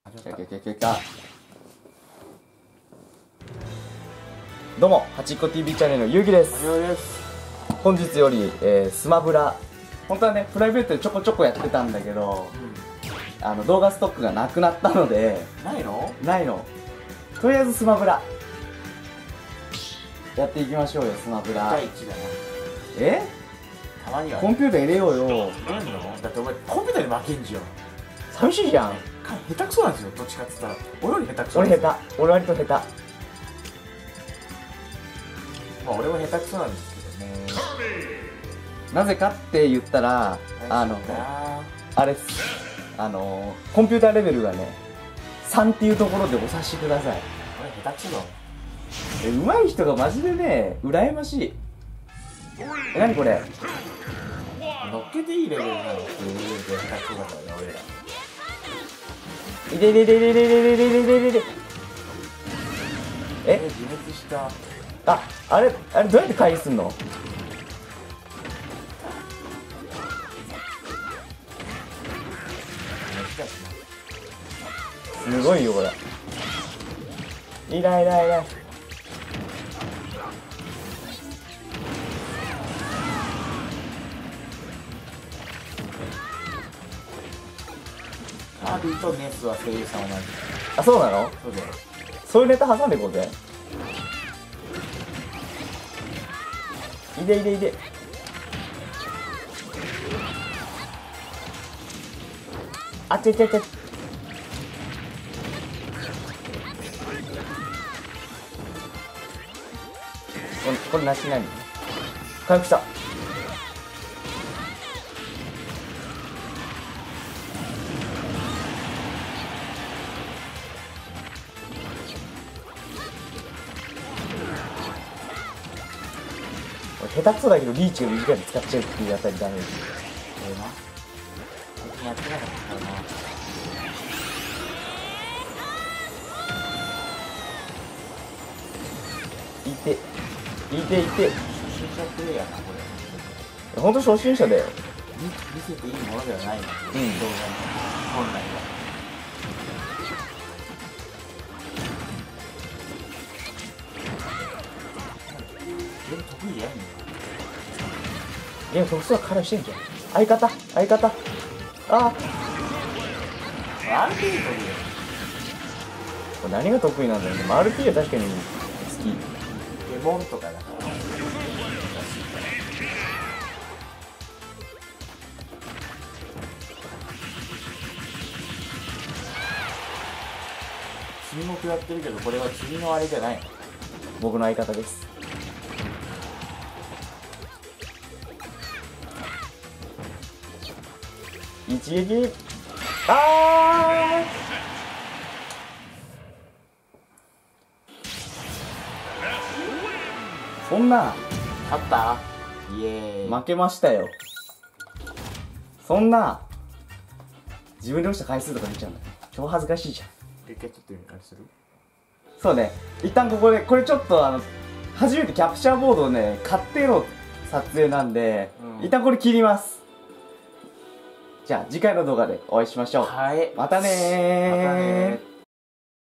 どうも、はちっこ TV チャンネルのゆうきです。本日より、スマブラ、本当はね、プライベートでちょこちょこやってたんだけど、動画ストックがなくなったので。ないの。とりあえずスマブラやっていきましょうよ。スマブラ第一だな。たまにはコンピューター入れようよ。 入れんの？だってお前コンピューターに負けんじゃん。 寂しいじゃん。 下手くそなんですよ、どっちかって言ったら。俺より下手くそ。 俺割と下手。 まあ俺も下手くそなんですけどね。 なぜかって言ったら、あれっす。コンピューターレベルがね、3っていうところでお察しください。 俺下手くそだもん。 上手い人がマジでね、羨ましい。何これ。 乗っけていいレベルなのっていうレベルで下手くそだからね、俺ら。 いでででででででででで。 自滅した。 あれどうやって回避すんの？すごいよこれ。いらい。 カービィとネスは声優さん同じ。 そうなの？ そうだよ。 そういうネタ挟んでいこうぜ。いで。あち。これなし何？回復した。下手くそだけどリーチが短いで使っちゃうっていうあたりダメです。 最近やってなかったからな。 いて。 初心者プレイヤーな、これ。 ほんと初心者だよ。 見せていいものではないな、動画の本来は。でも得意やんねいや、特殊は彼氏してんじゃん。相方。 RP 得意よ。 これ何が得意なんだよね。RP は確かに好き。 デモンとかだから。沈黙やってるけど、これは君のあれじゃないの？ 僕の相方です。一撃。そんな勝った？イエーイ。 負けましたよ。そんな自分で押した回数とか出ちゃうんだよ。超恥ずかしいじゃん。 一回ちょっとあれする？ そうね、一旦これちょっと初めてキャプチャーボードをね買っての撮影なんで、一旦これ切ります。じゃあ次回の動画でお会いしましょう。 はい。 またねー。